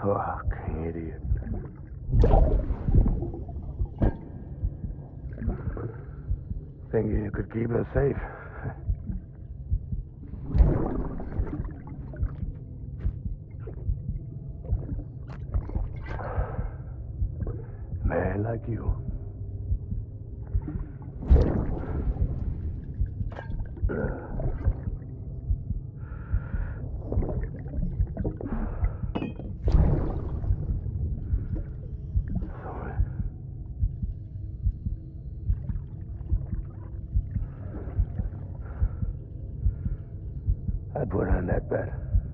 Fucking idiot. Thinking you could keep us safe. Man like you. I put on that bet.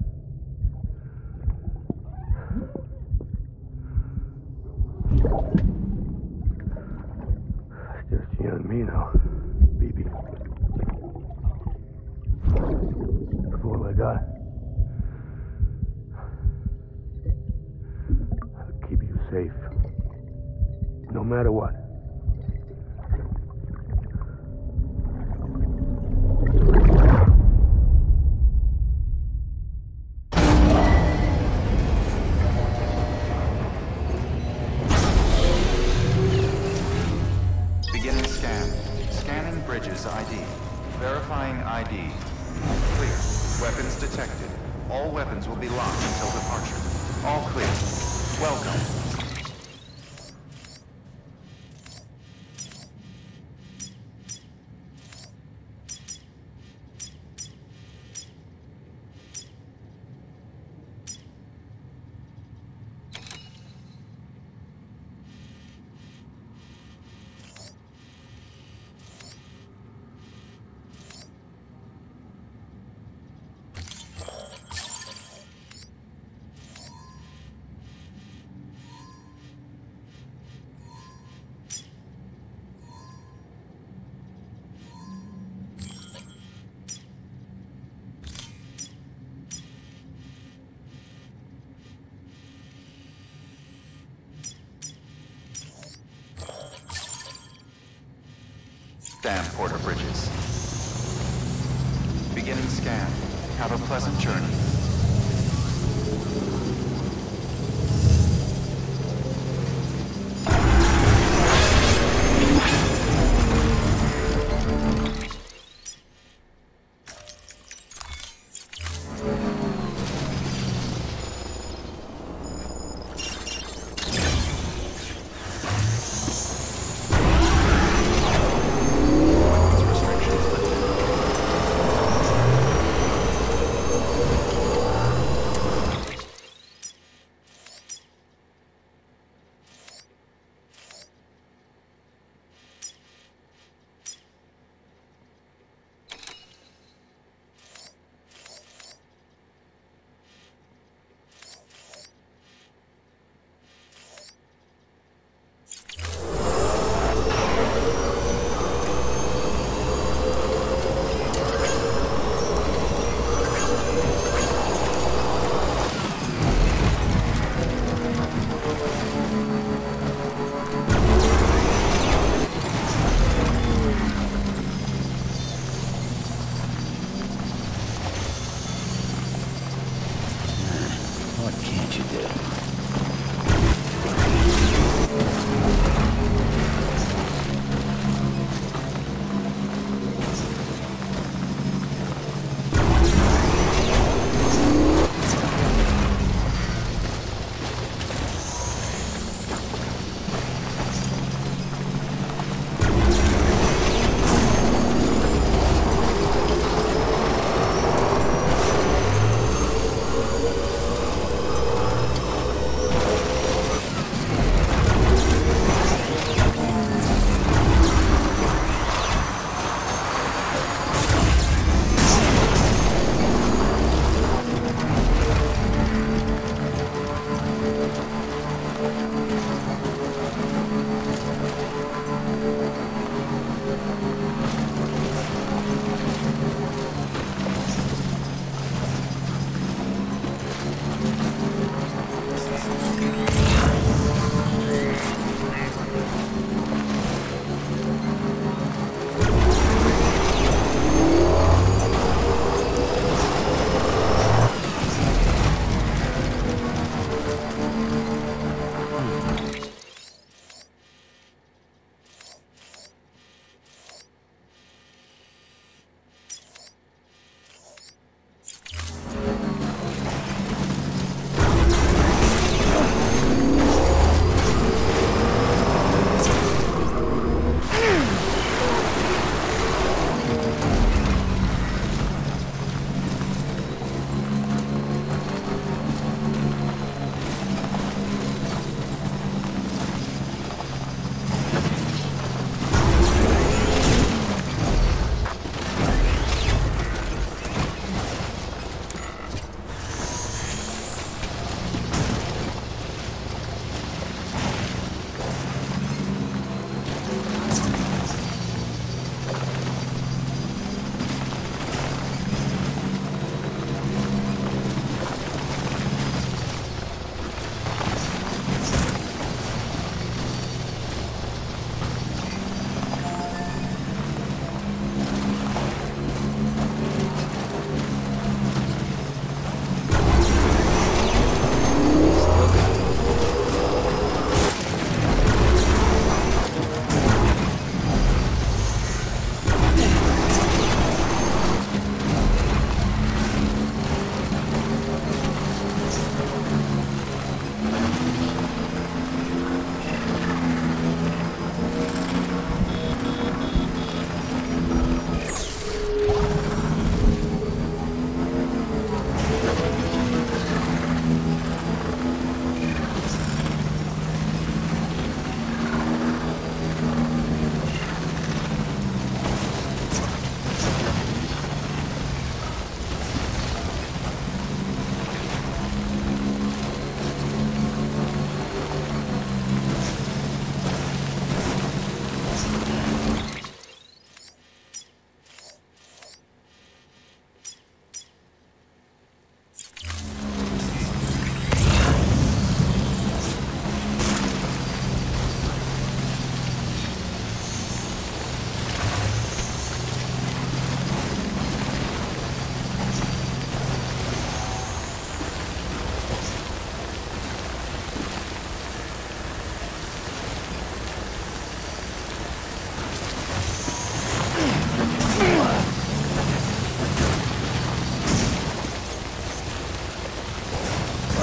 It's just you and me now, BB. That's all I got. I'll keep you safe. No matter what. Beginning scan. Scanning Bridges ID. Verifying ID. Clear. Weapons detected. All weapons will be locked until departure. All clear. Welcome. Damn Porter Bridges. Beginning scan. Have a pleasant journey. What can't you do?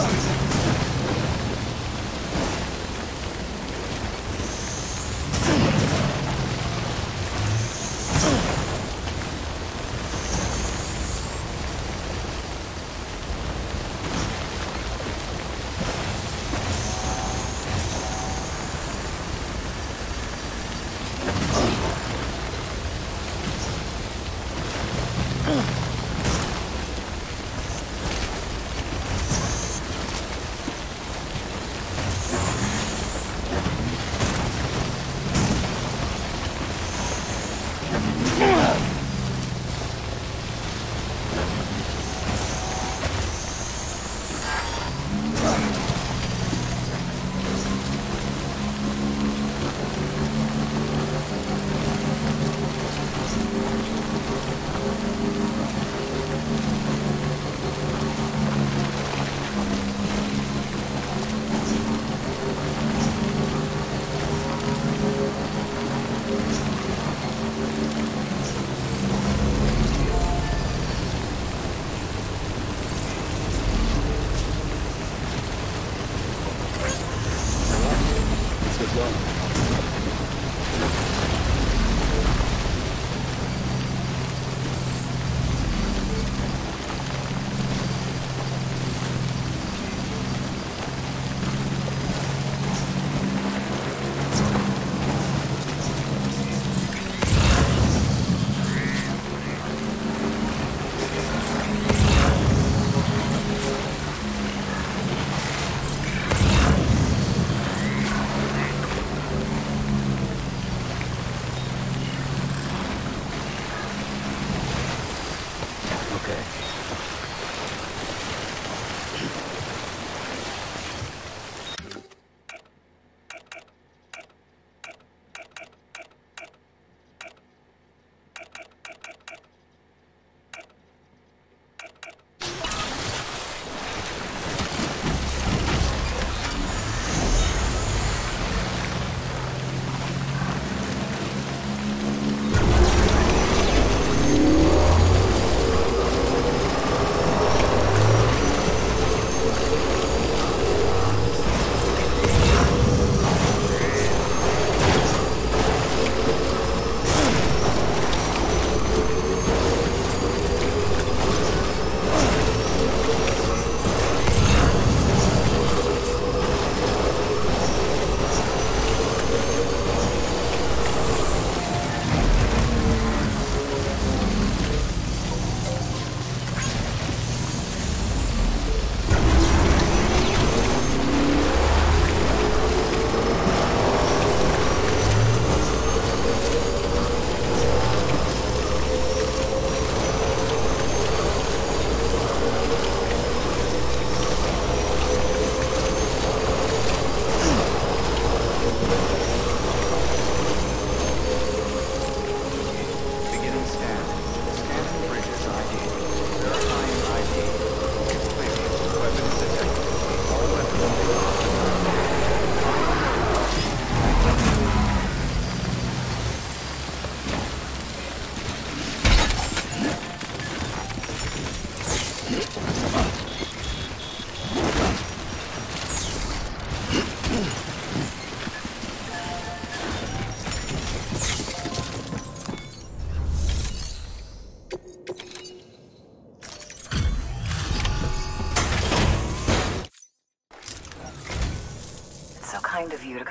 Kind of you to come.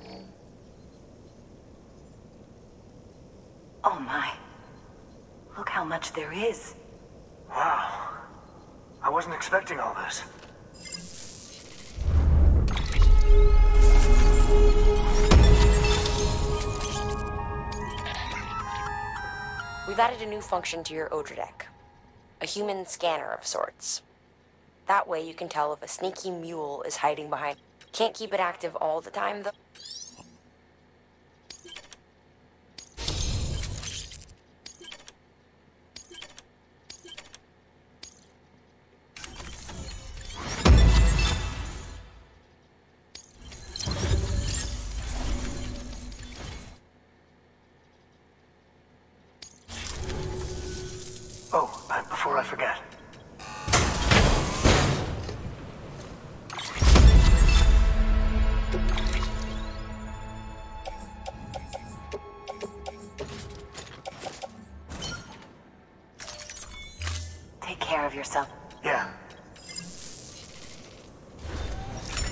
Oh my. Look how much there is. Wow. I wasn't expecting all this. We've added a new function to your Odradek. A human scanner of sorts. That way you can tell if a sneaky mule is hiding behind. Can't keep it active all the time, though. Oh, and before I forget.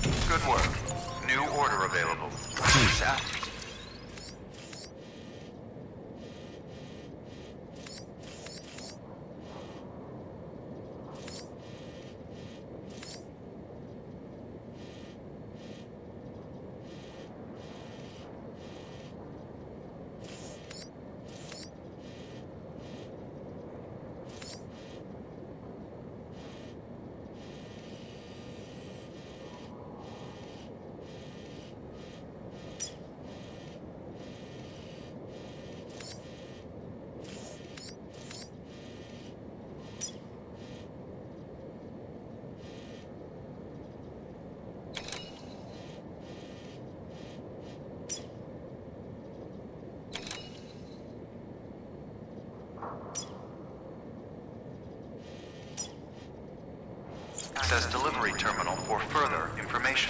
Good work. New order available. Please act. Access delivery terminal for further information.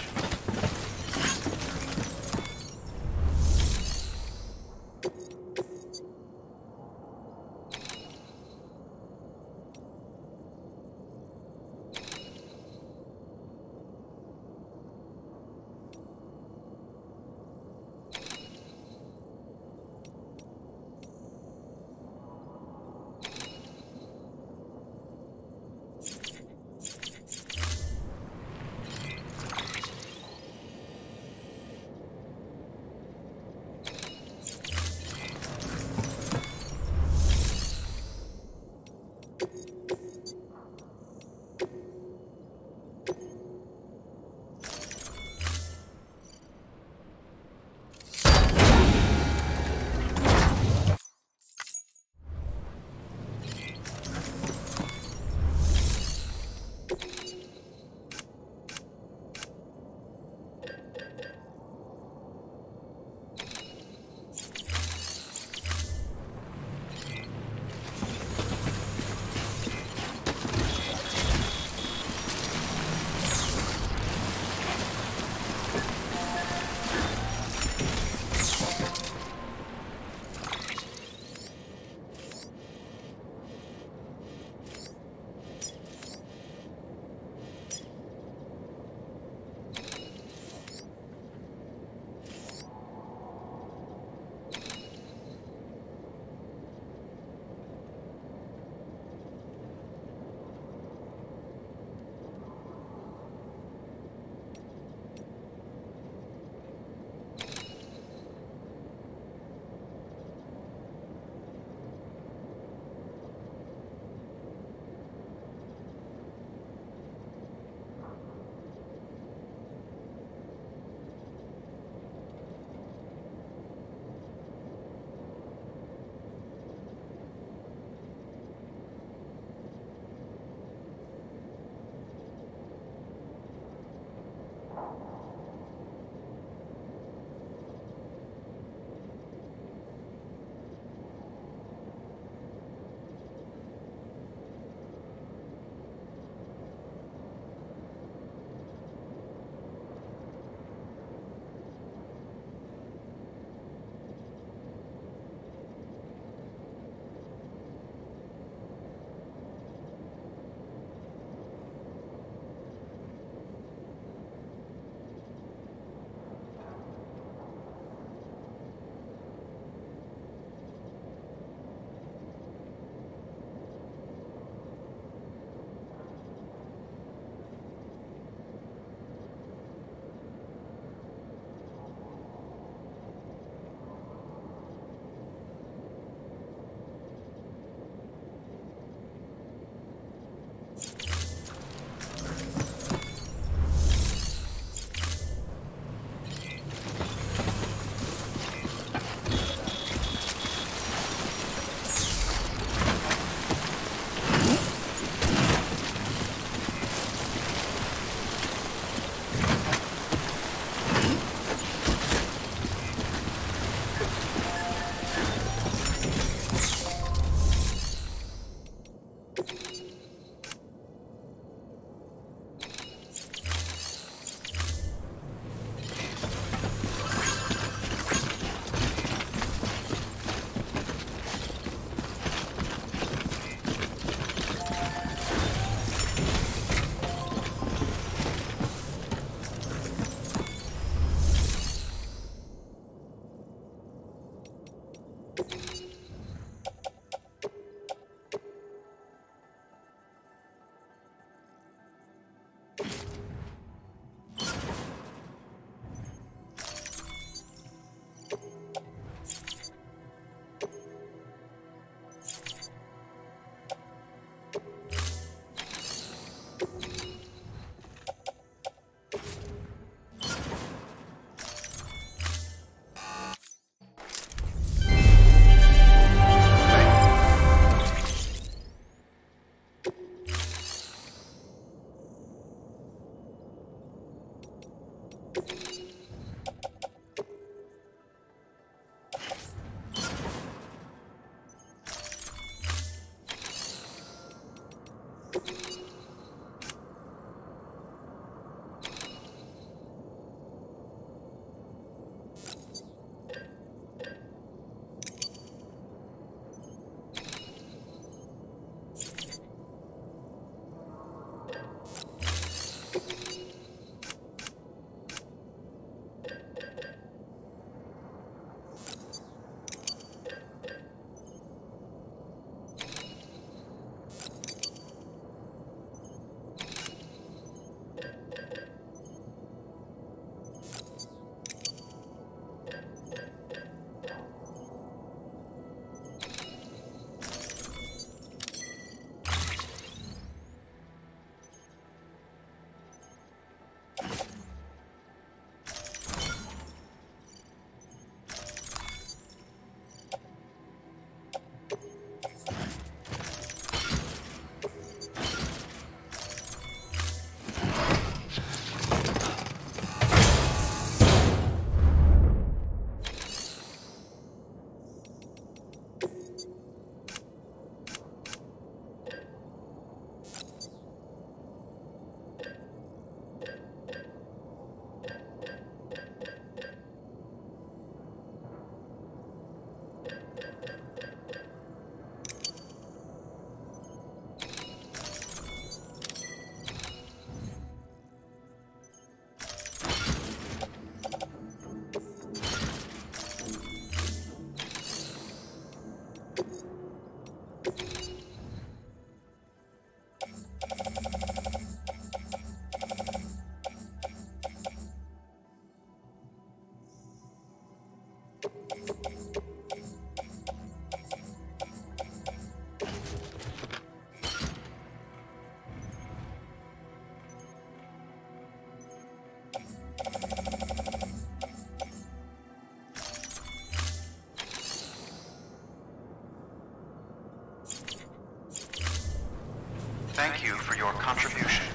Thank you for your contribution.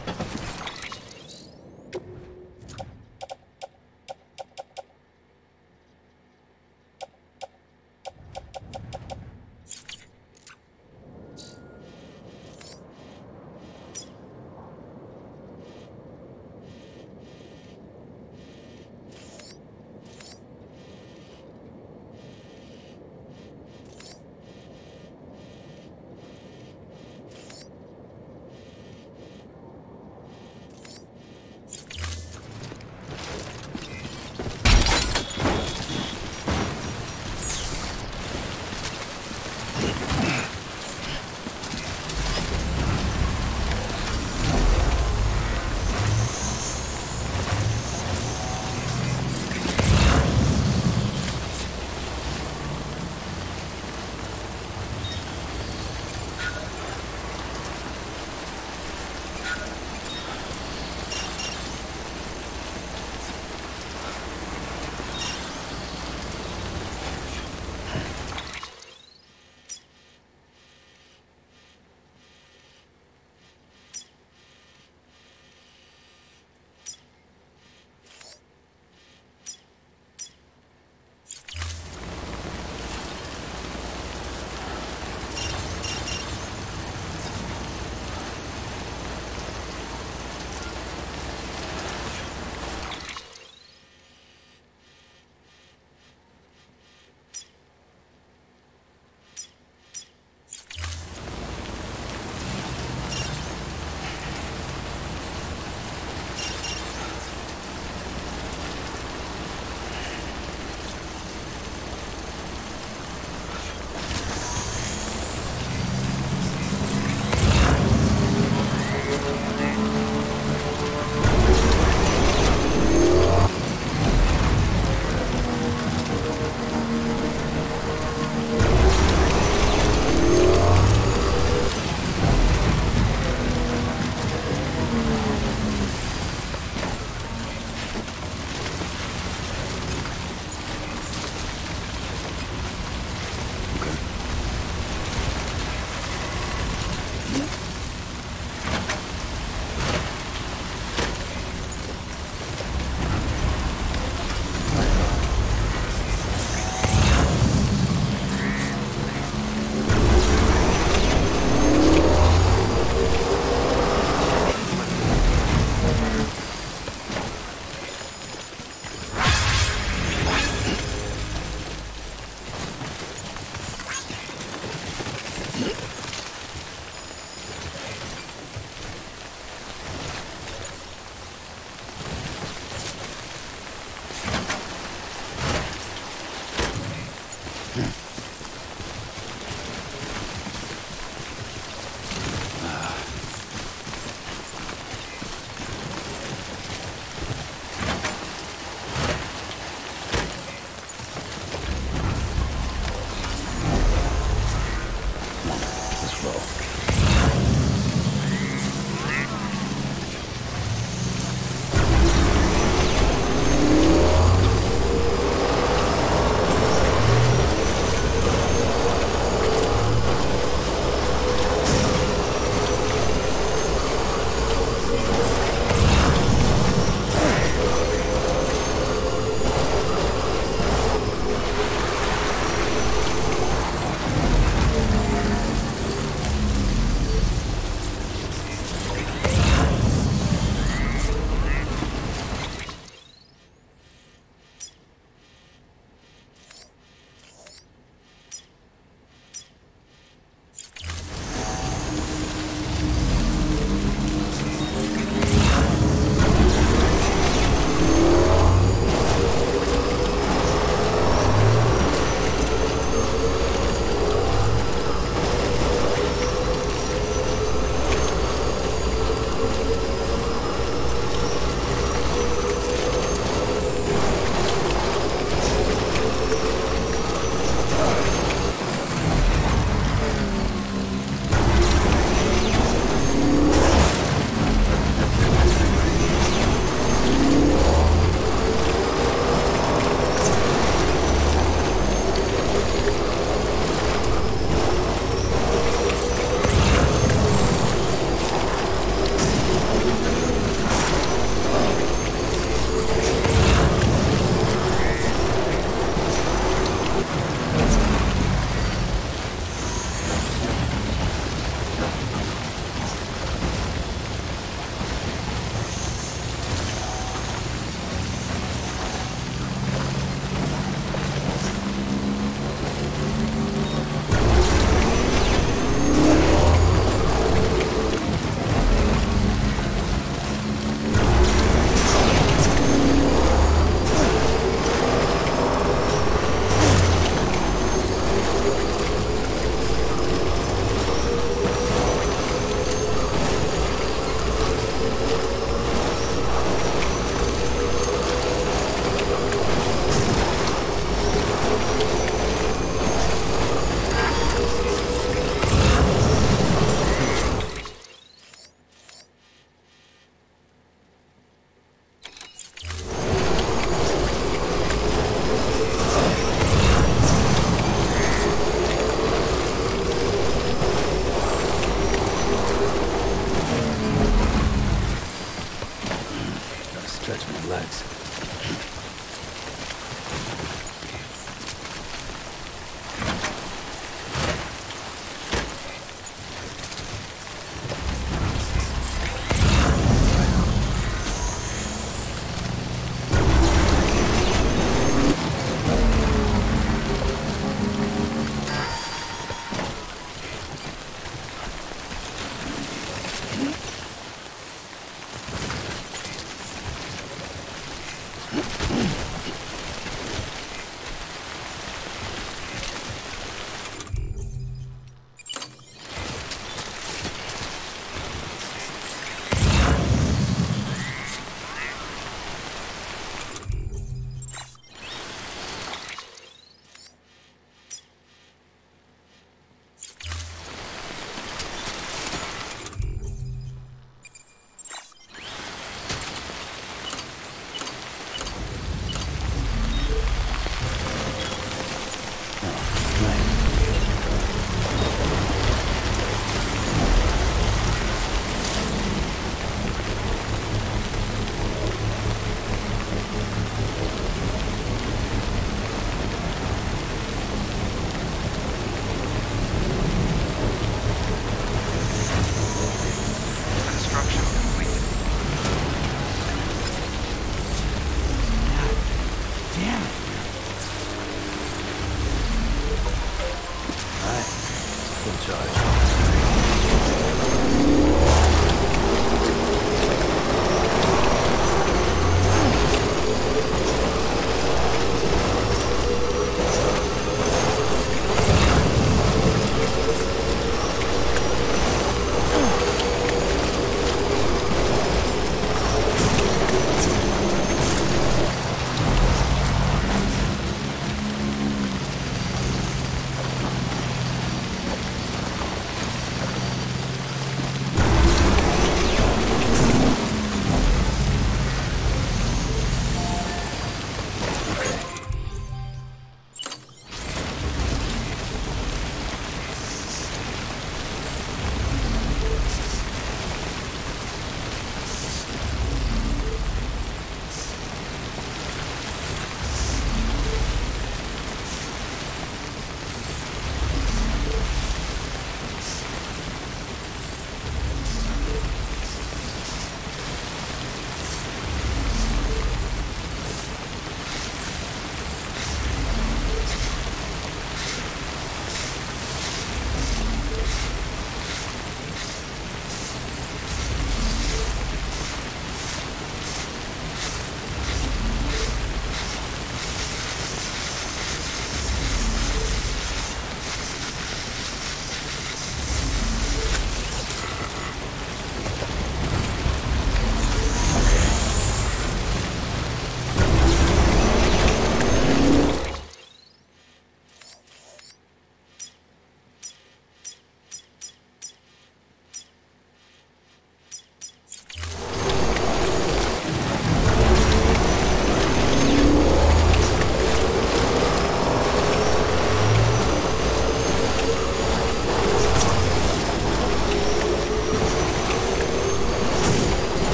touch my legs.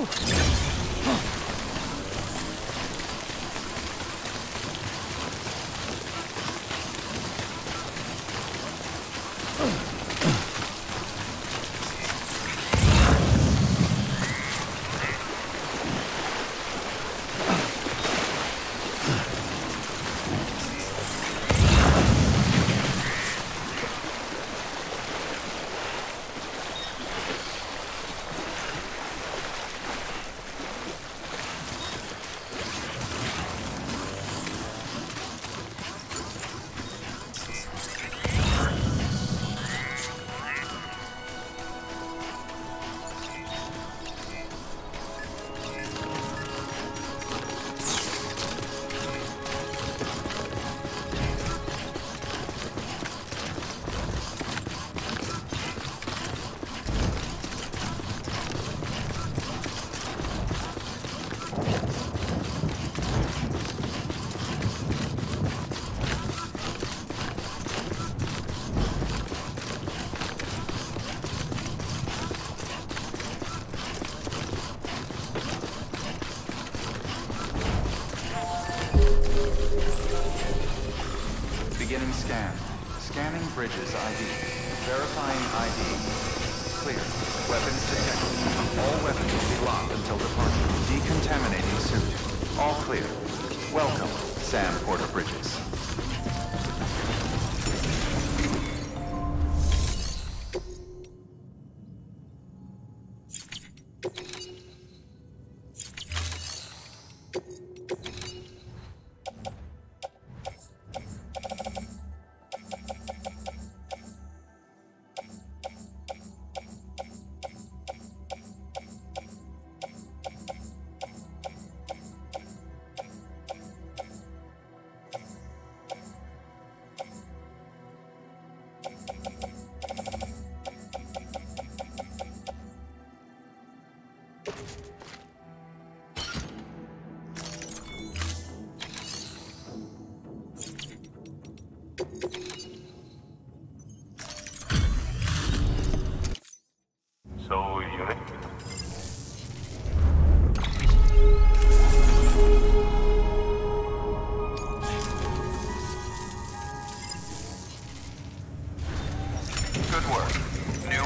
Beginning scan. Scanning bridges ID. Verifying ID. Clear. Weapons detected. All weapons will be locked until departure. Decontaminating suit. All clear. Welcome, Sam Porter Bridges. So, unit. Good work. New.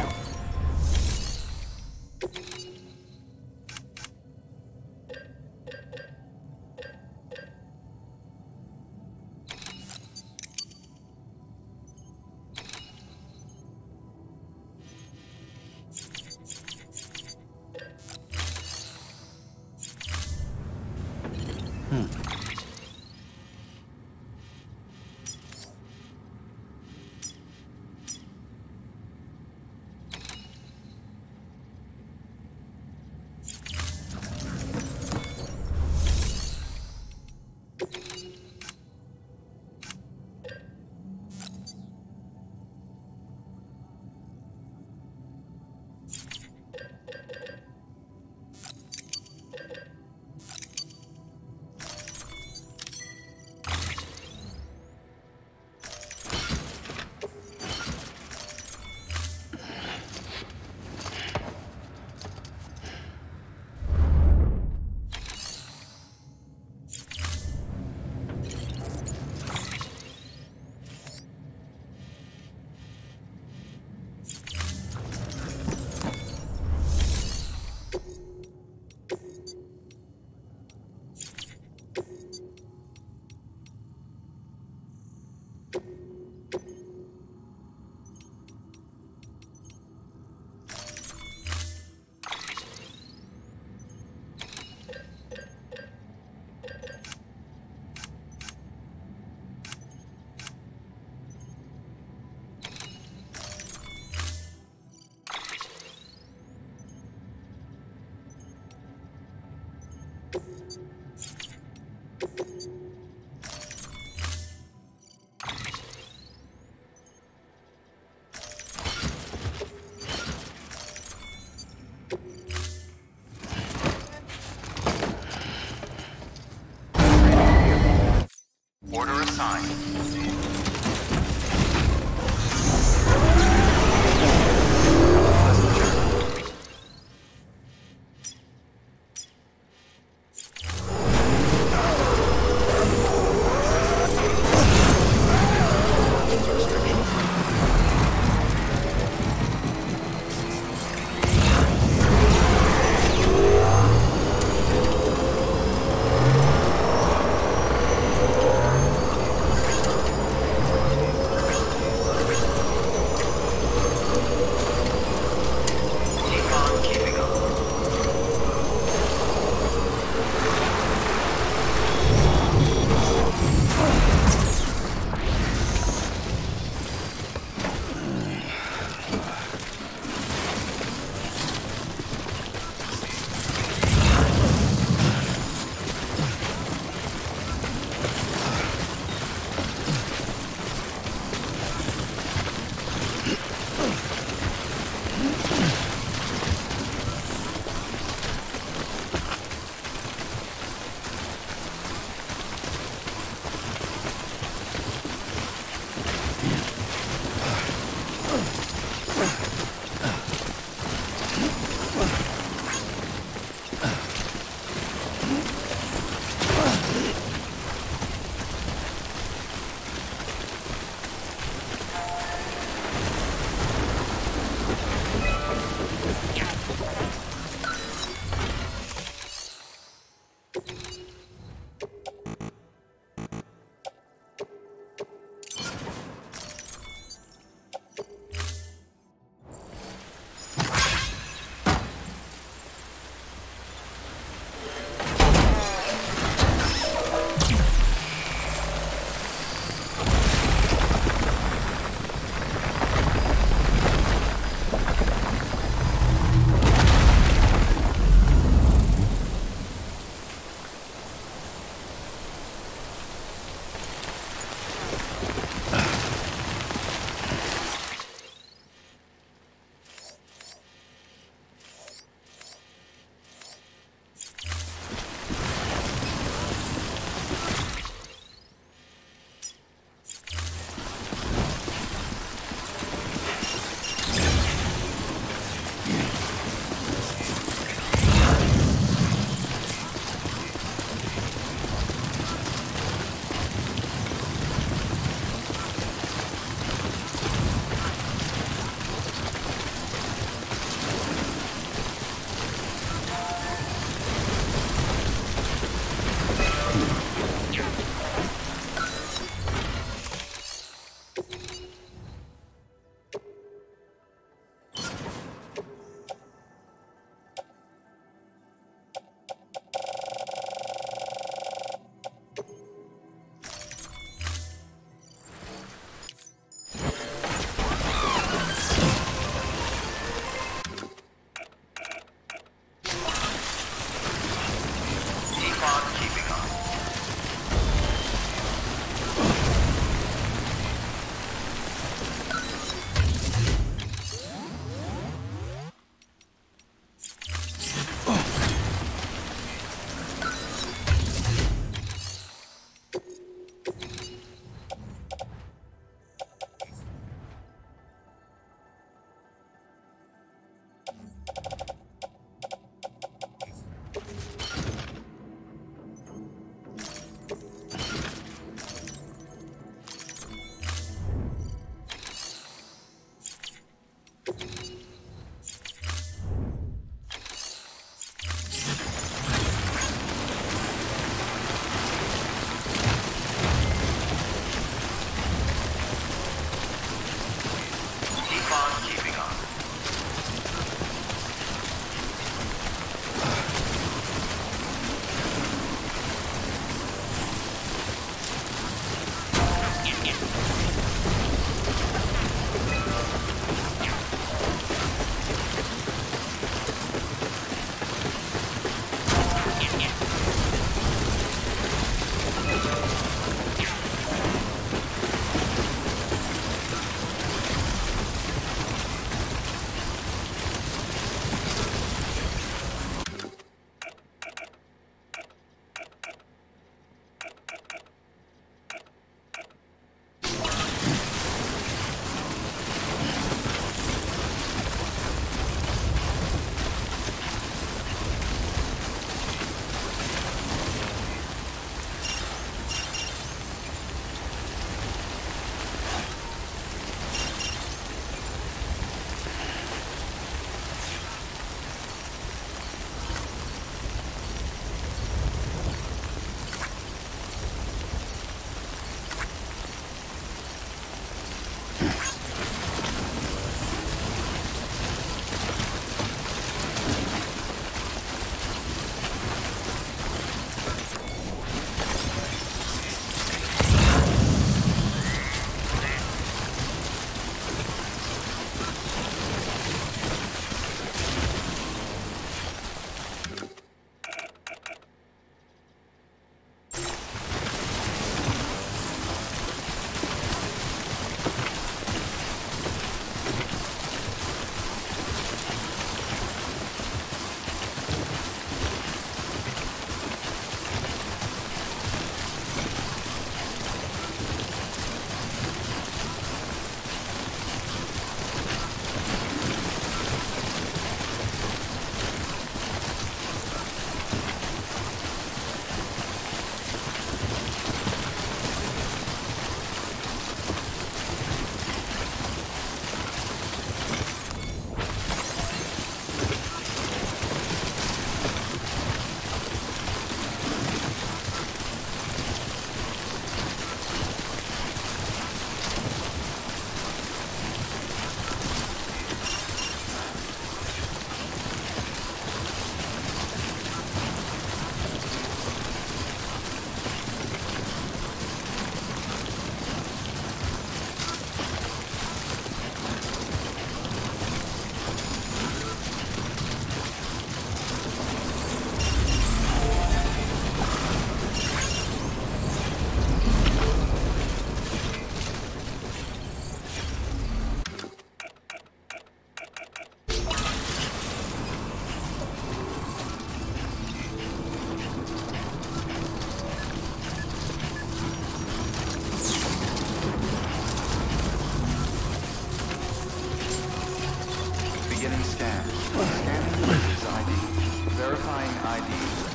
Beginning scan. Scanning Bridges ID. Verifying ID.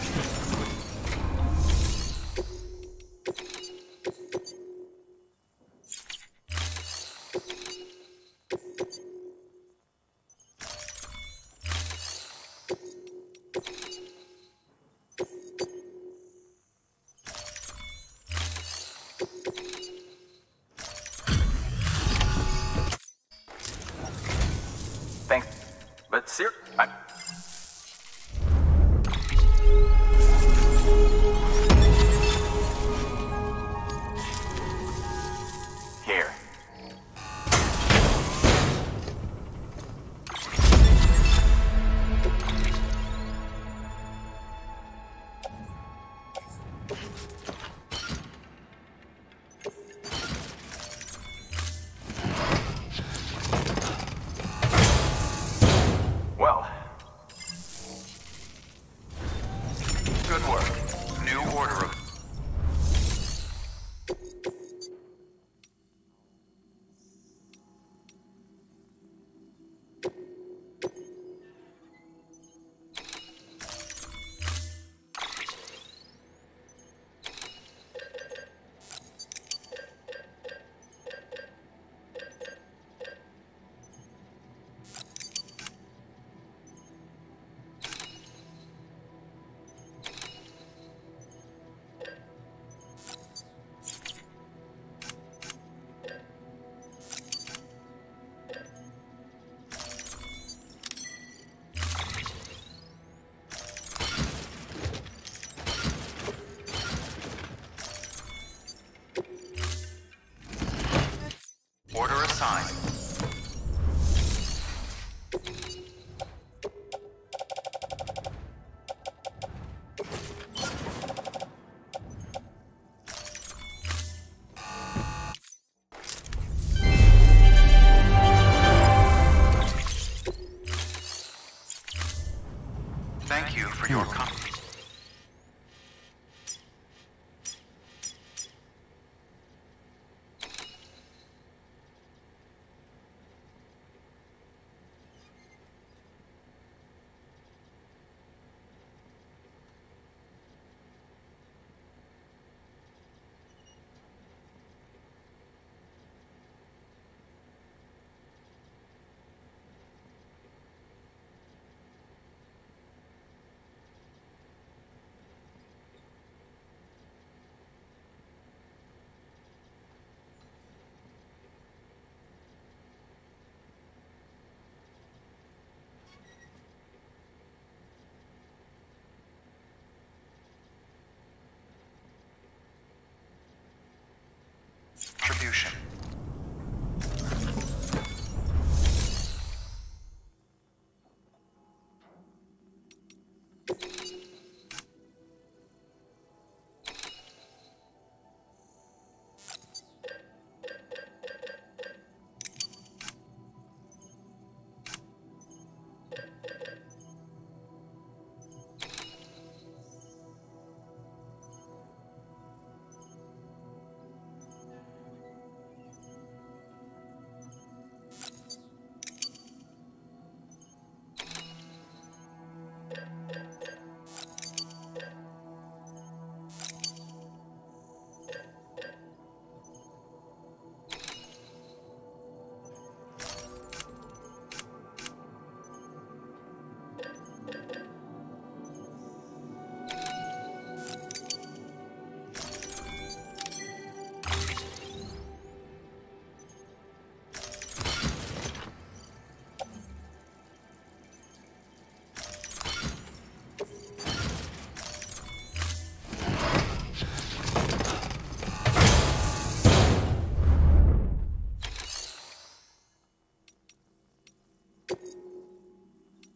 Thanks. But here. Well, Good work. New order of... Order assigned. Thank you for your company.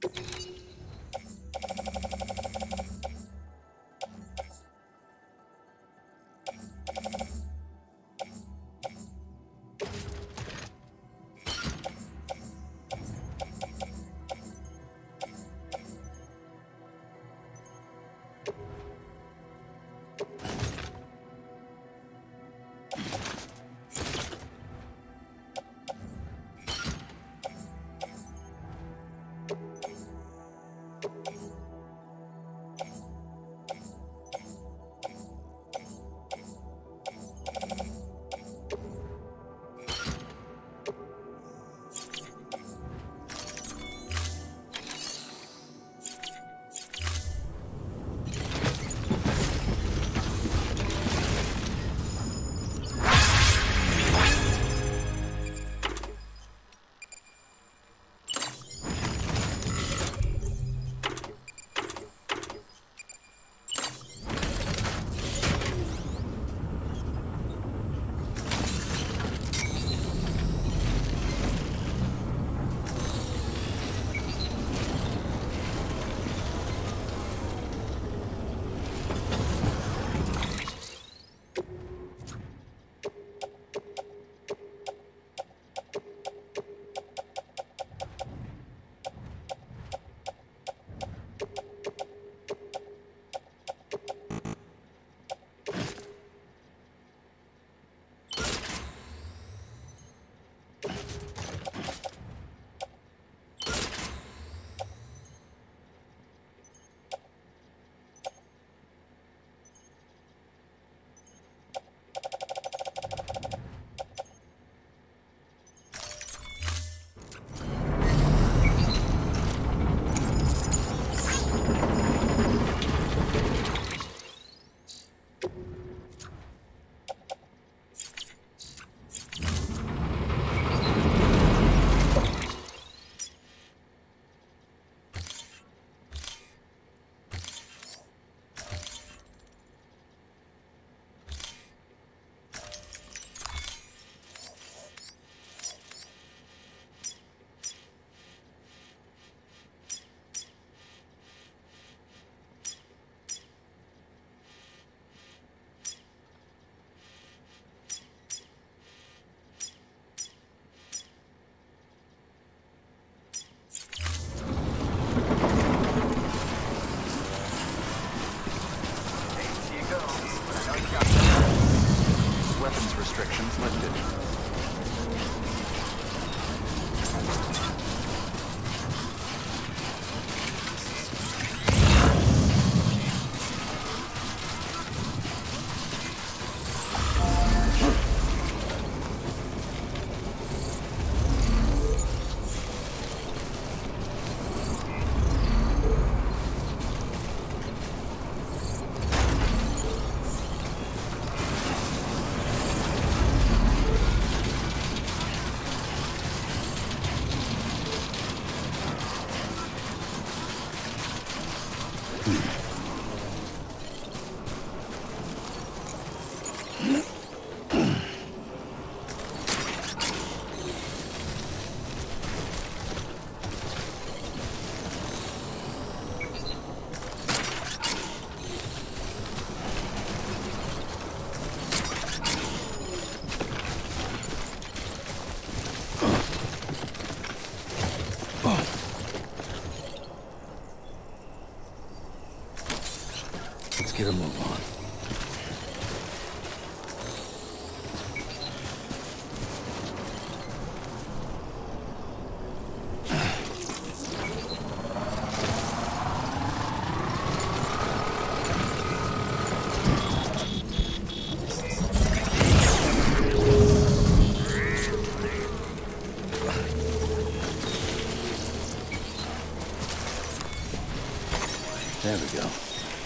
Weapons restrictions lifted. Let's get a move on. There we go.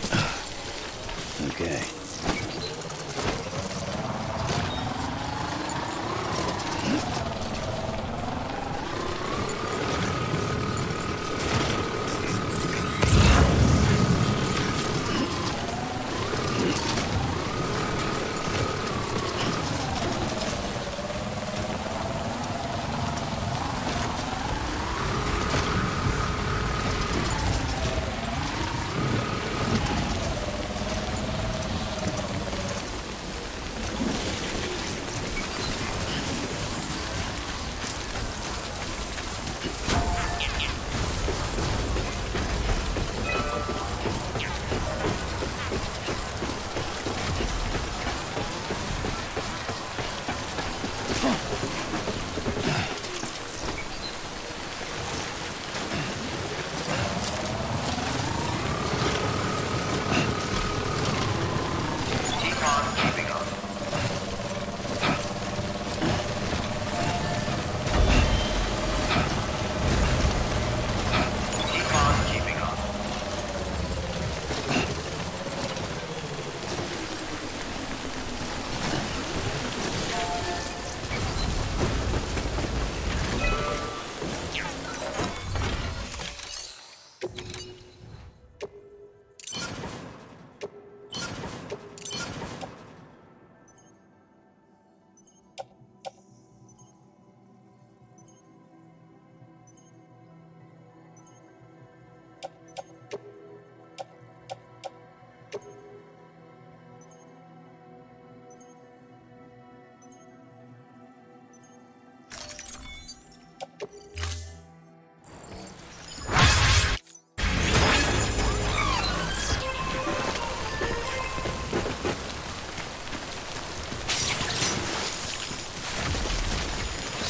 Okay.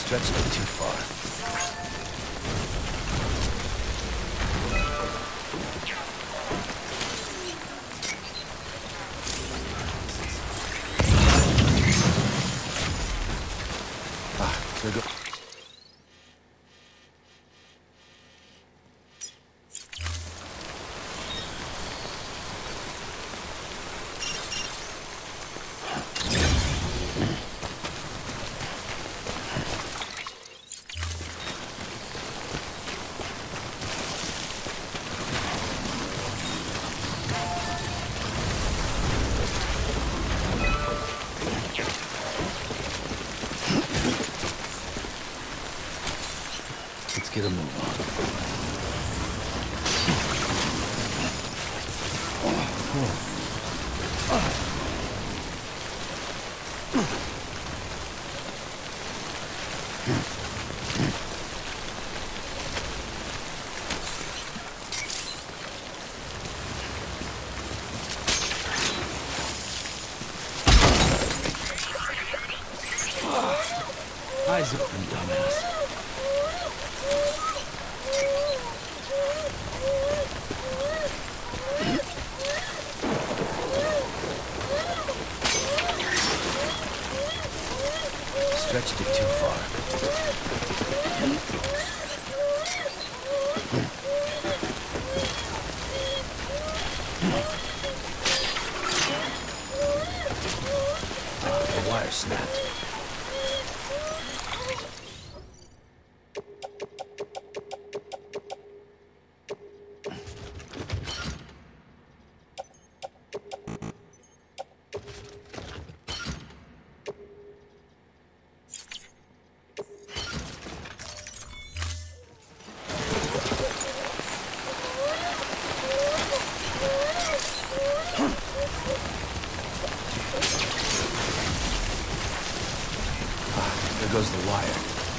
Stretched it too far. There go. Let's get a move on. Eyes open, dumbass. Stretched it too far. The wire snapped. There goes the wire.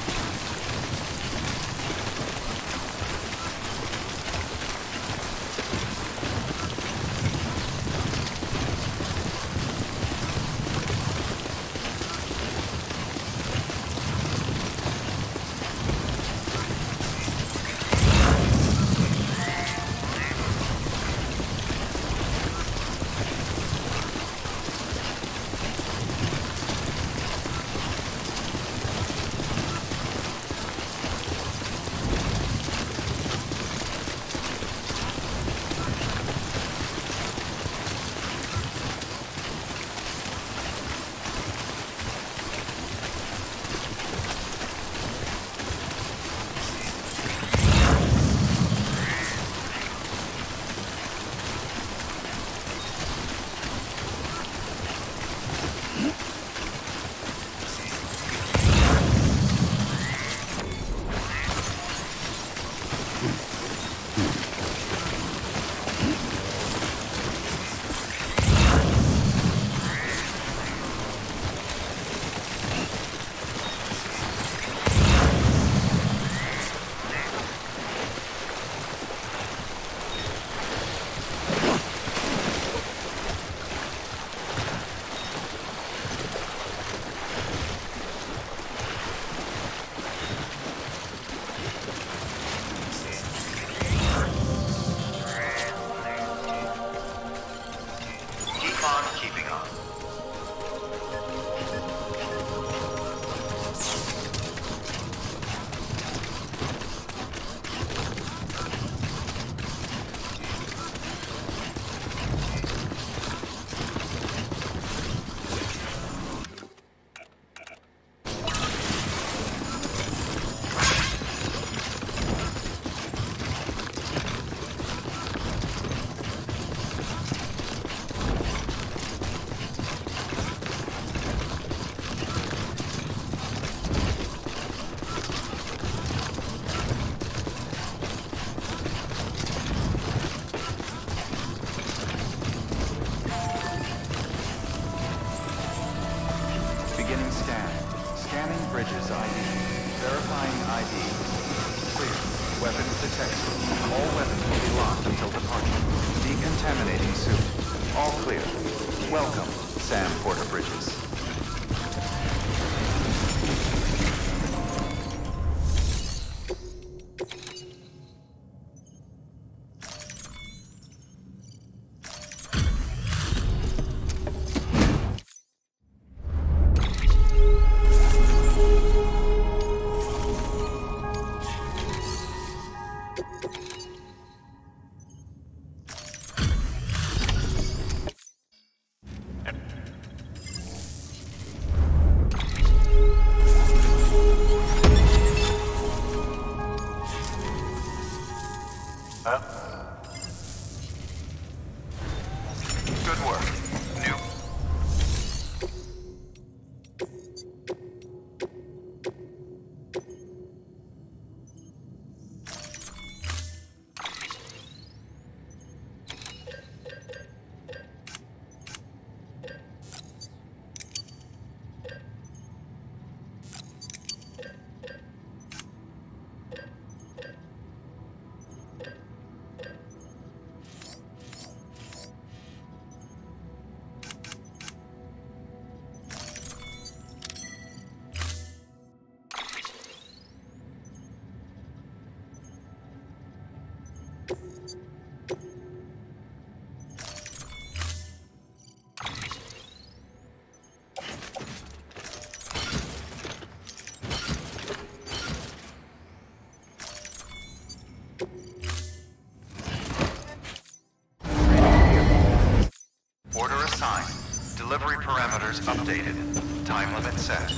Bridges ID. Verifying ID. Clear. Weapons detected. All weapons will be locked until departure. Decontaminating suit. All clear. Welcome, Sam Porter Bridges. Time limit set.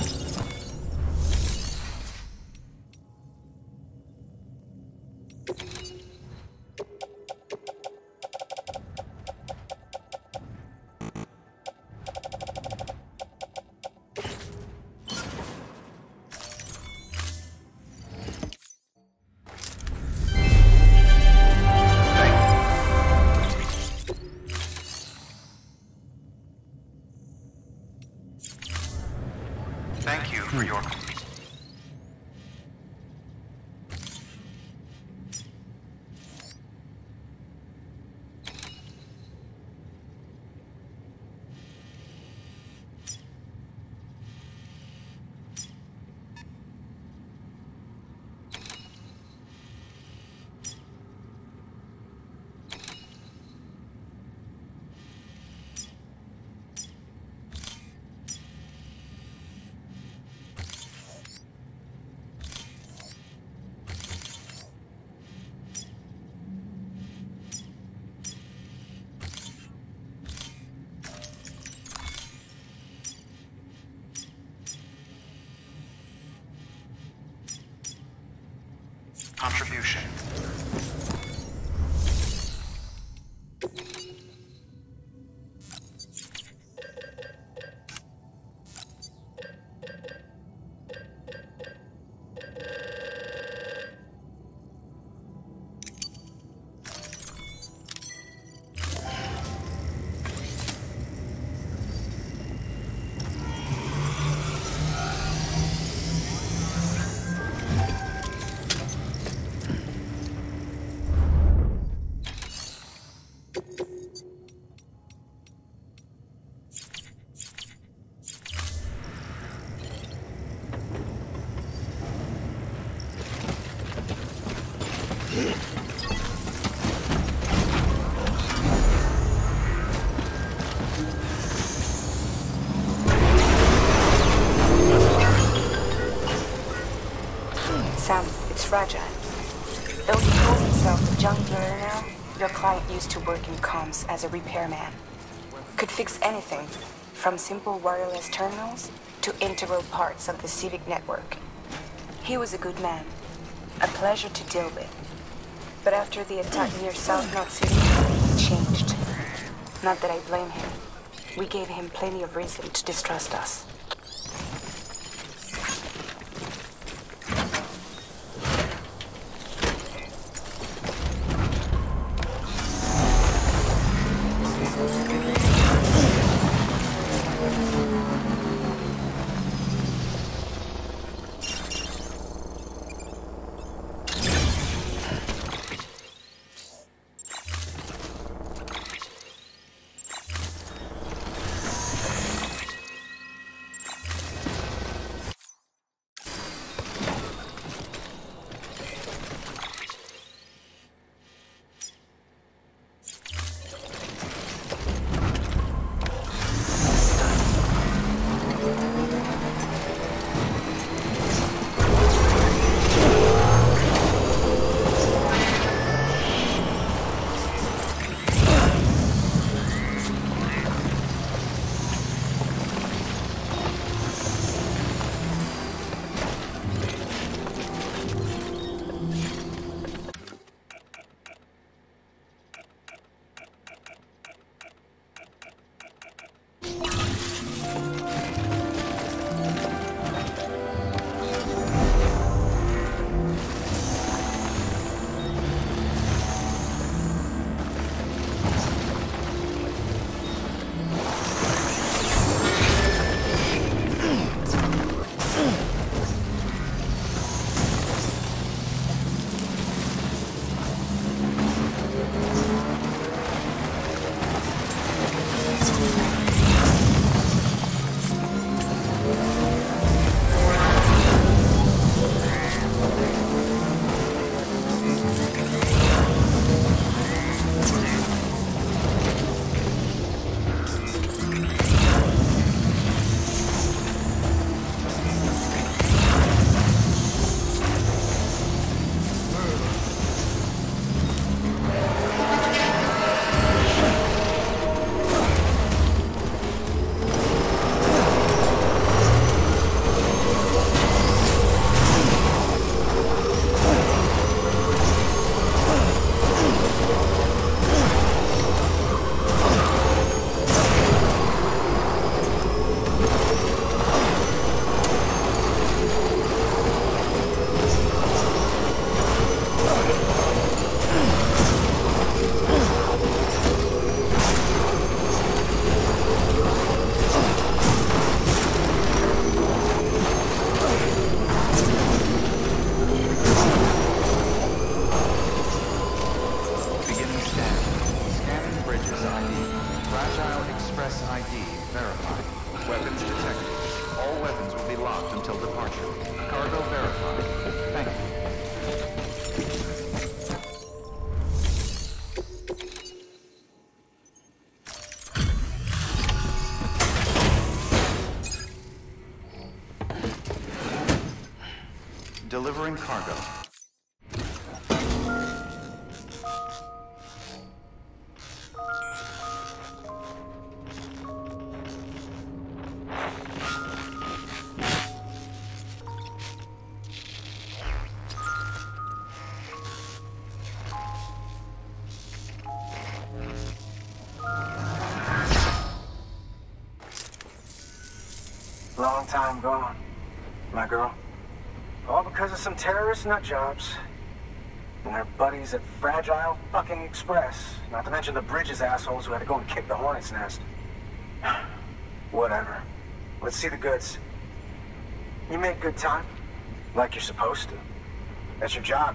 Thank you for your... Contribution. Sam, it's fragile. Though he calls himself a jungler now, your client used to work in comms as a repairman. Could fix anything, from simple wireless terminals to integral parts of the civic network. He was a good man, a pleasure to deal with. But after the attack near South Knot City, he changed. Not that I blame him. We gave him plenty of reason to distrust us. Delivering cargo. Long time gone, my girl. All because of some terrorist nut jobs. And their buddies at Fragile fucking Express. Not to mention the Bridges assholes who had to go and kick the hornet's nest. Whatever. Let's see the goods. You make good time. Like you're supposed to. That's your job.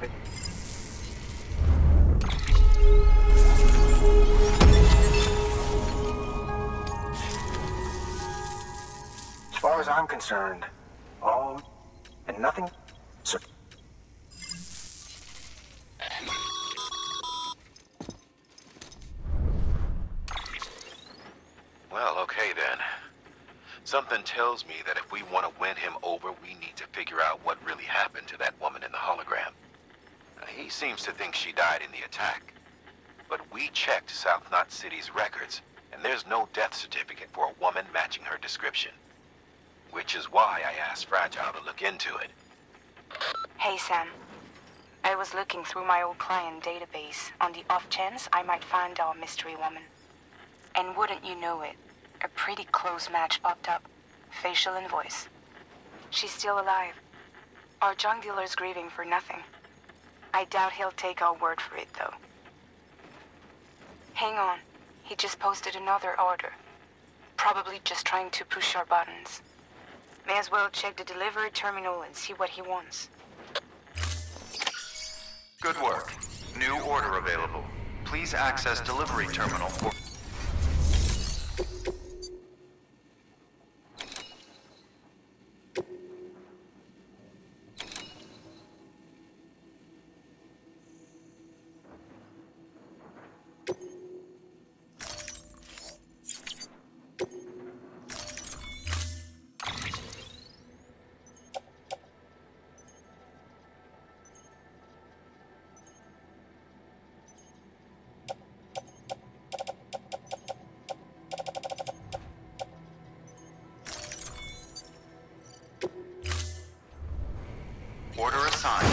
As far as I'm concerned, all and nothing. So well, okay then. Something tells me that if we want to win him over, we need to figure out what really happened to that woman in the hologram. He seems to think she died in the attack. But we checked South Knot City's records, and there's no death certificate for a woman matching her description. Which is why I asked Fragile to look into it. Hey, Sam. I was looking through my old client database on the off chance I might find our mystery woman. And wouldn't you know it, a pretty close match popped up. Facial and voice. She's still alive. Our junk dealer's grieving for nothing. I doubt he'll take our word for it, though. Hang on. He just posted another order. Probably just trying to push our buttons. May as well check the delivery terminal and see what he wants. Good work. New order available. Please access delivery terminal for... Order assigned.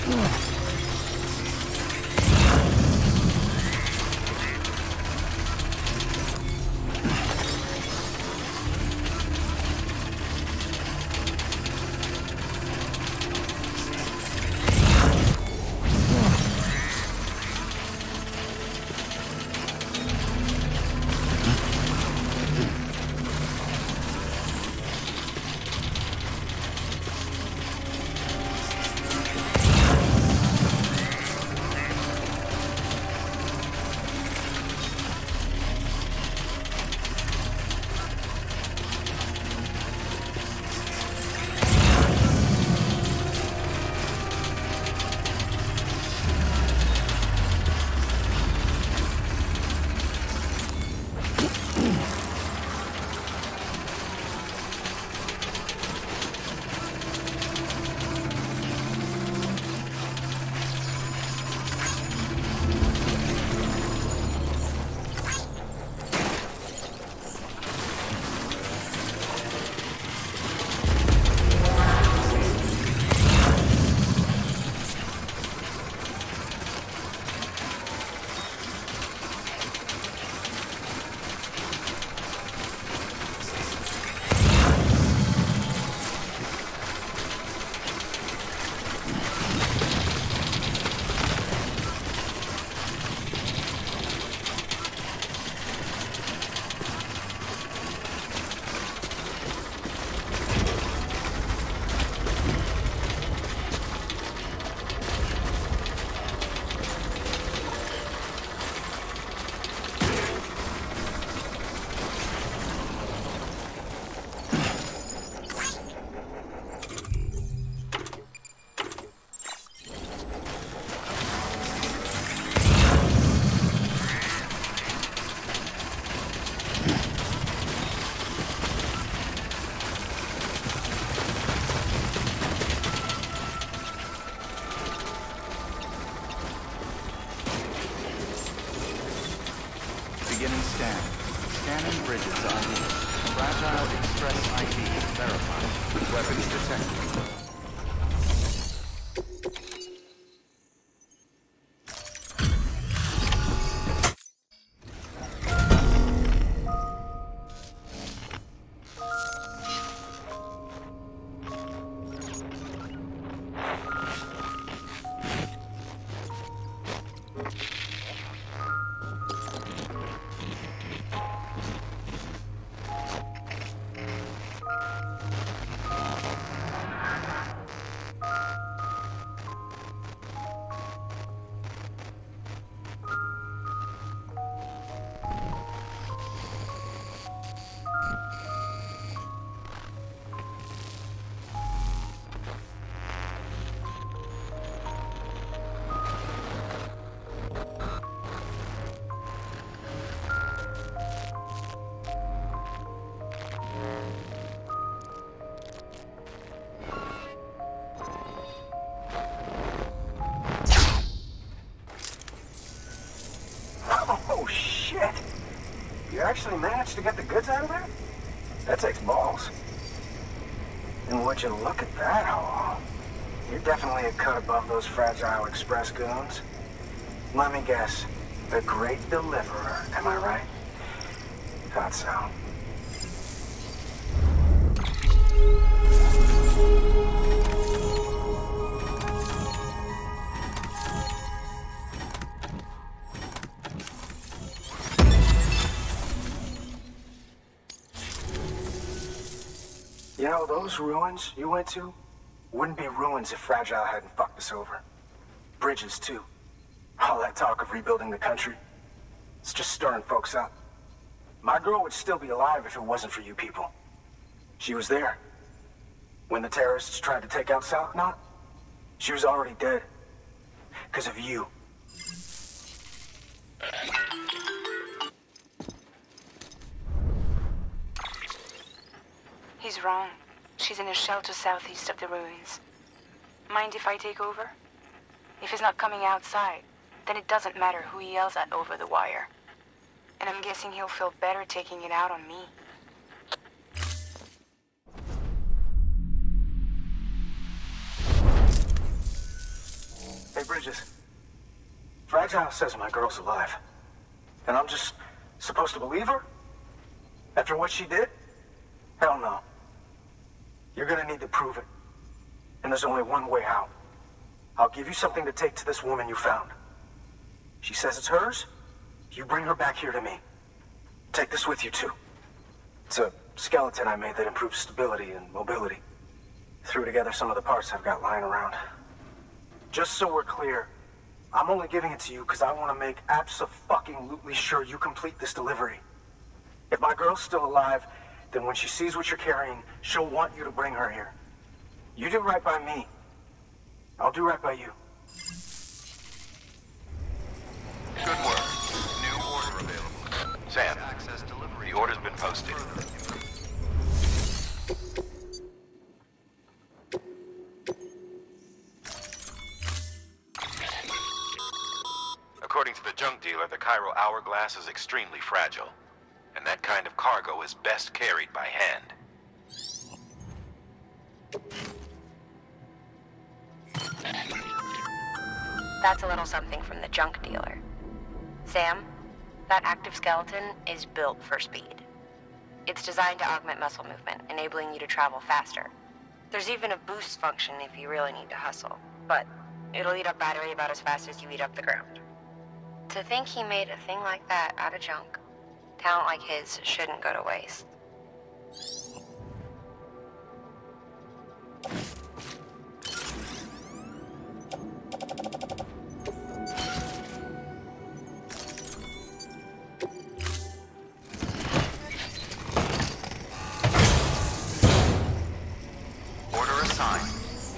Beginning scan. Scanning bridges ID. Fragile Express ID verified. Weapons detected. Oh, shit! You actually managed to get the goods out of there? That takes balls. And would you look at that haul? You're definitely a cut above those Fragile Express goons. Let me guess. The great deliverer, am I right? Thought so. You know, those ruins you went to wouldn't be ruins if Fragile hadn't fucked us over. Bridges, too. All that talk of rebuilding the country, it's just stirring folks up. My girl would still be alive if it wasn't for you people. She was there. When the terrorists tried to take out South Knot, she was already dead. Because of you. He's wrong. She's in a shelter southeast of the ruins. Mind if I take over? If he's not coming outside, then it doesn't matter who he yells at over the wire. And I'm guessing he'll feel better taking it out on me. Bridges. Fragile says my girl's alive. And I'm just supposed to believe her? After what she did? Hell no. You're gonna need to prove it. And there's only one way out. I'll give you something to take to this woman you found. She says it's hers. You bring her back here to me. Take this with you, too. It's a skeleton I made that improves stability and mobility. Threw together some of the parts I've got lying around. Just so we're clear, I'm only giving it to you because I want to make abso-fucking-lutely sure you complete this delivery. If my girl's still alive, then when she sees what you're carrying, she'll want you to bring her here. You do right by me. I'll do right by you. Good work. New order available. Sam, the order's been posted. According to the junk dealer, the Cairo Hourglass is extremely fragile, and that kind of cargo is best carried by hand. That's a little something from the junk dealer. Sam, that active skeleton is built for speed. It's designed to augment muscle movement, enabling you to travel faster. There's even a boost function if you really need to hustle, but it'll eat up battery about as fast as you eat up the ground. To think he made a thing like that out of junk, talent like his shouldn't go to waste. Order assigned.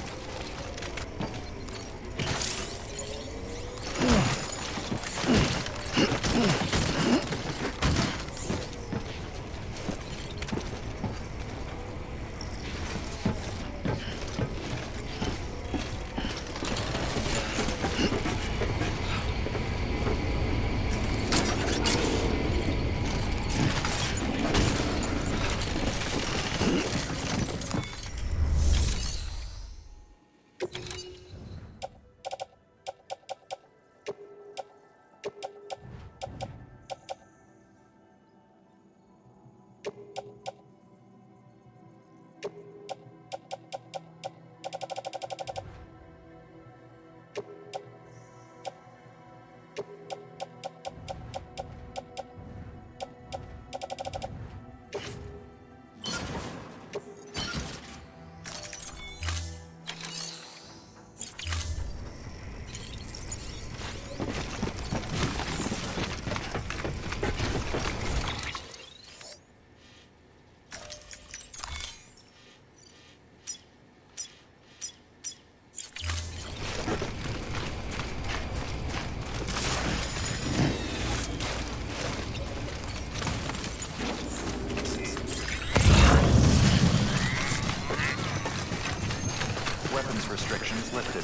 Weapons restrictions lifted.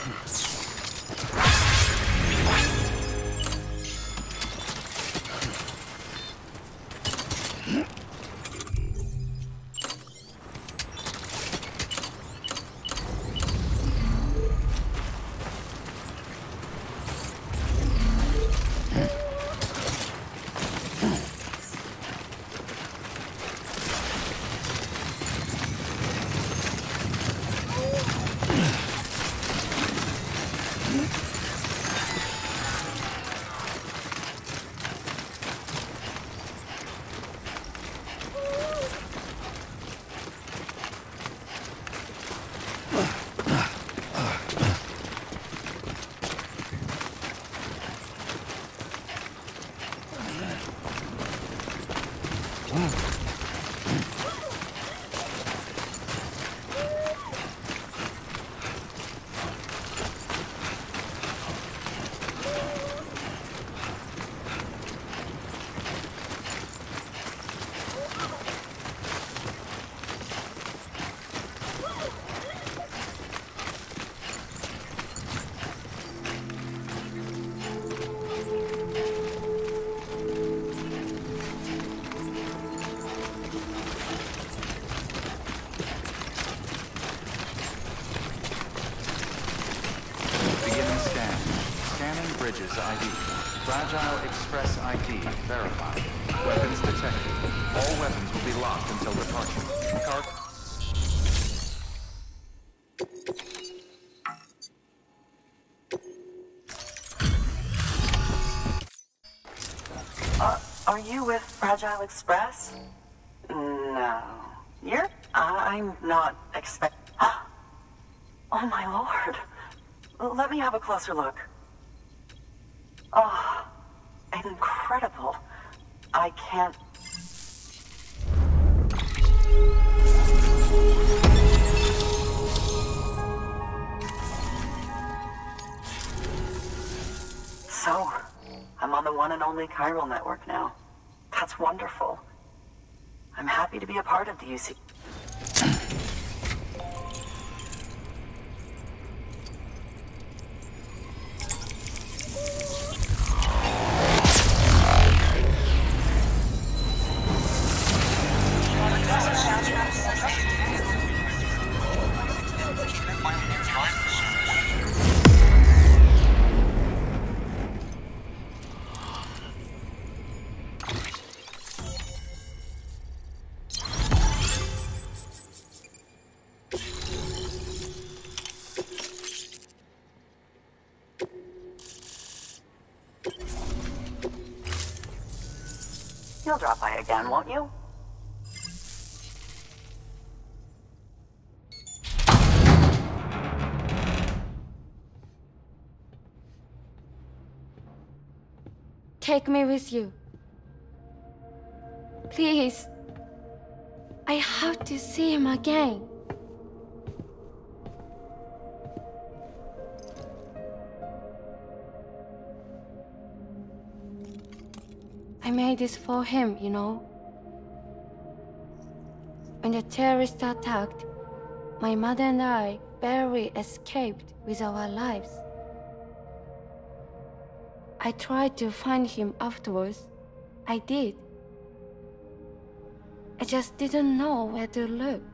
Bridges ID. Fragile Express ID verified. Weapons detected. All weapons will be locked until departure. Are you with Fragile Express? No. I'm not Oh my lord. Let me have a closer look. Oh, incredible. I can't... So, I'm on the one and only chiral network now. That's wonderful. I'm happy to be a part of the UC... You'll drop by again, won't you? Take me with you. Please. I have to see him again. I made this for him, you know. When the terrorists attacked, my mother and I barely escaped with our lives. I tried to find him afterwards. I did. I just didn't know where to look.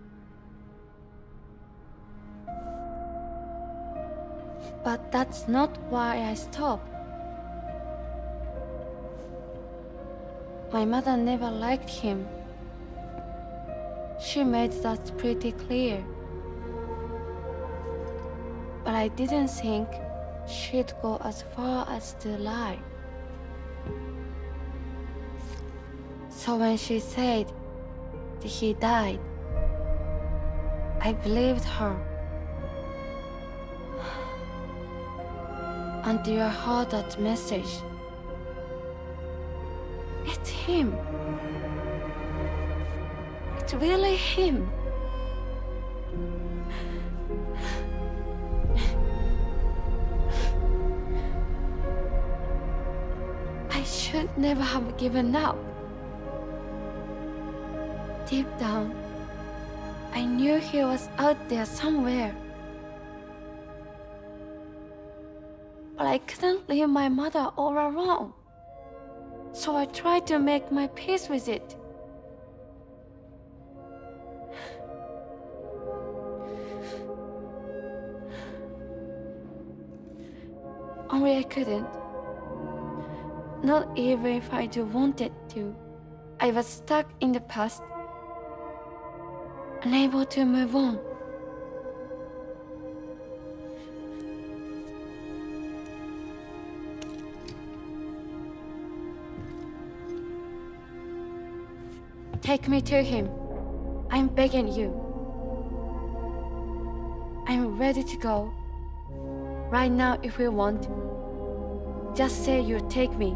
But that's not why I stopped. My mother never liked him. She made that pretty clear. But I didn't think she'd go as far as to lie. So when she said that he died, I believed her. Until I heard that message. It's him. It's really him. I should never have given up. Deep down, I knew he was out there somewhere. I couldn't leave my mother all alone. So I tried to make my peace with it. Only I couldn't. Not even if I do wanted to. I was stuck in the past, unable to move on. Take me to him. I'm begging you. I'm ready to go. Right now if you want. Just say you'll take me.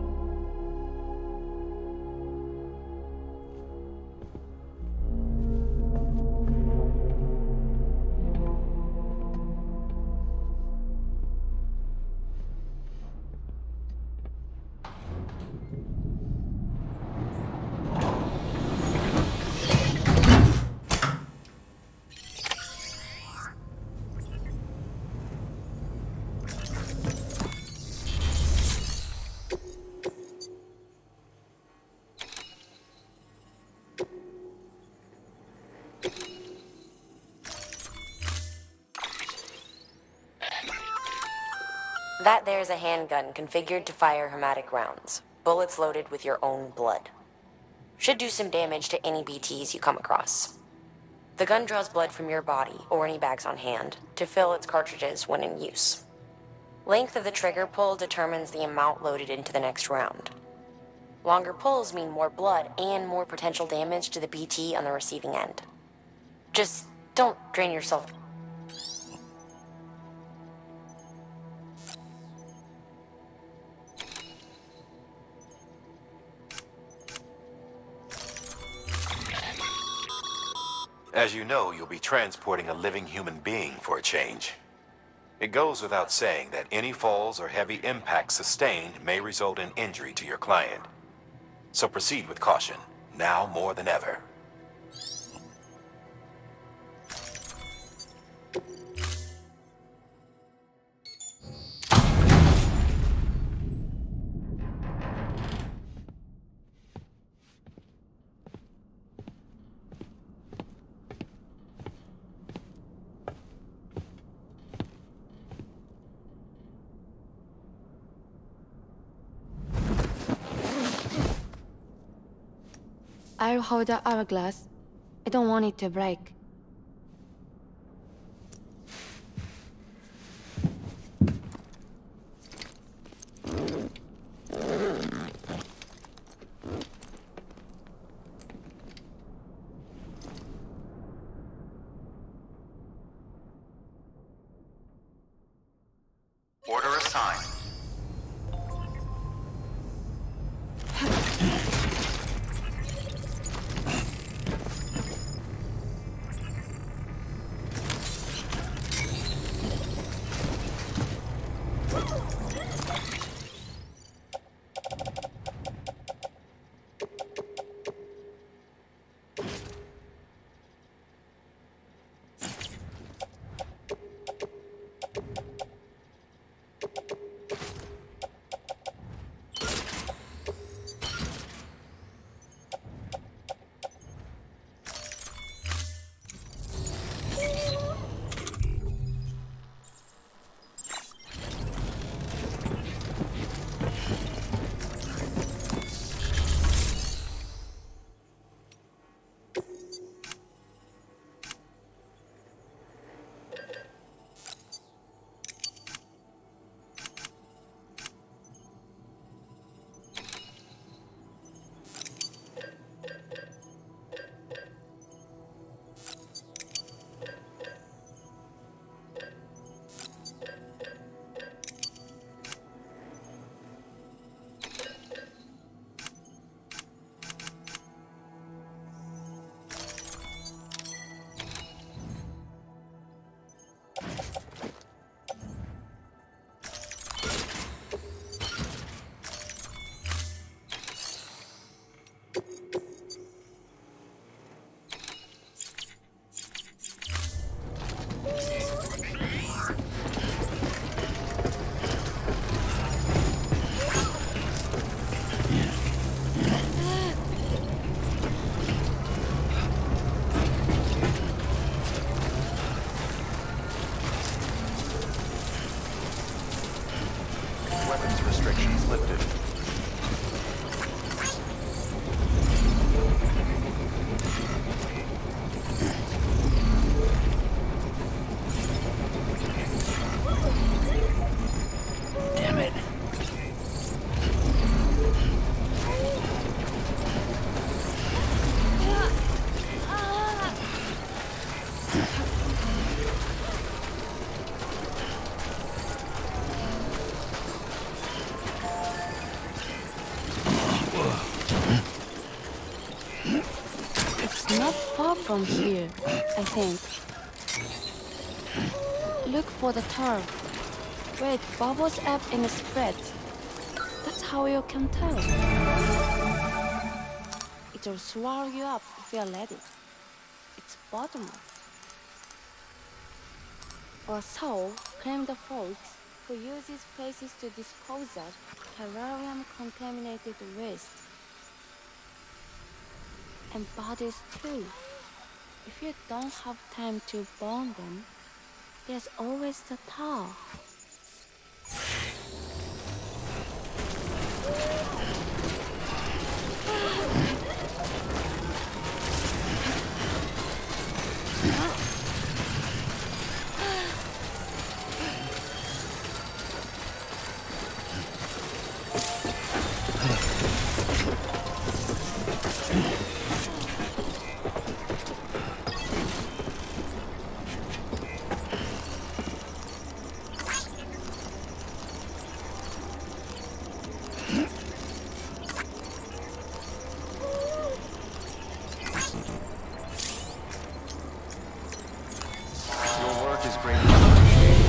That there's a handgun configured to fire hematic rounds, bullets loaded with your own blood. Should do some damage to any BTs you come across. The gun draws blood from your body, or any bags on hand, to fill its cartridges when in use. Length of the trigger pull determines the amount loaded into the next round. Longer pulls mean more blood and more potential damage to the BT on the receiving end. Just don't drain yourself. As you know, you'll be transporting a living human being for a change. It goes without saying that any falls or heavy impacts sustained may result in injury to your client. So proceed with caution, now more than ever. I'll hold the hourglass. I don't want it to break. Order assigned. restrictions lifted. Damn it. It's not far from here, I think. Look for the turf. Where it bubbles up and spreads. That's how you can tell. It'll swallow you up if you're ready. It's bottomless. Or so claim the folks who use these places to dispose of terrarium-contaminated waste. And bodies too. If you don't have time to burn them, there's always the tar. Your work is greatly appreciated.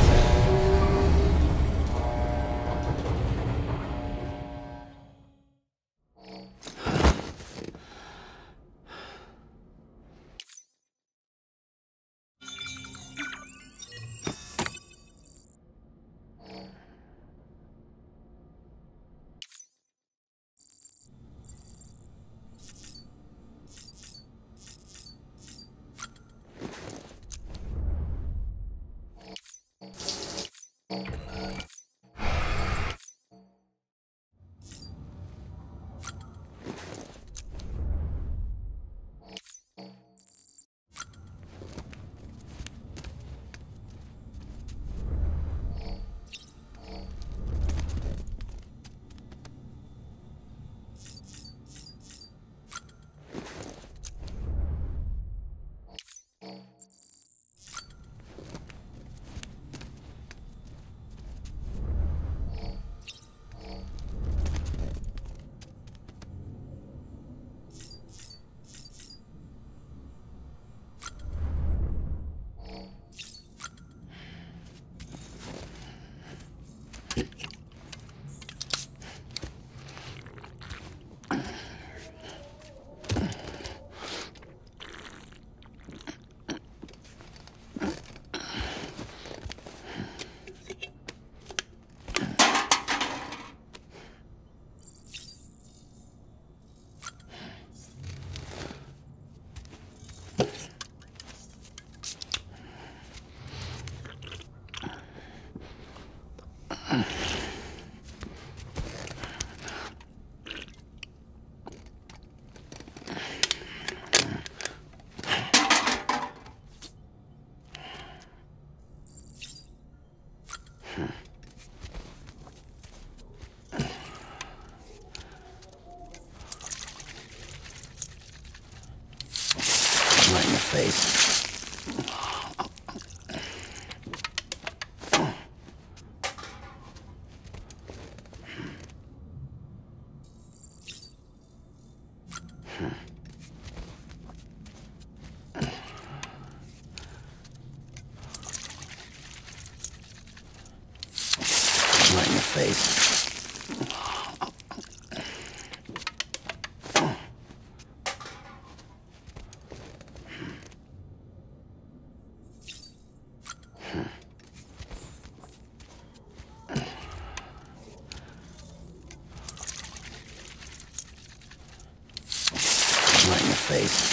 Right in the face. Right in the face. Right in the face.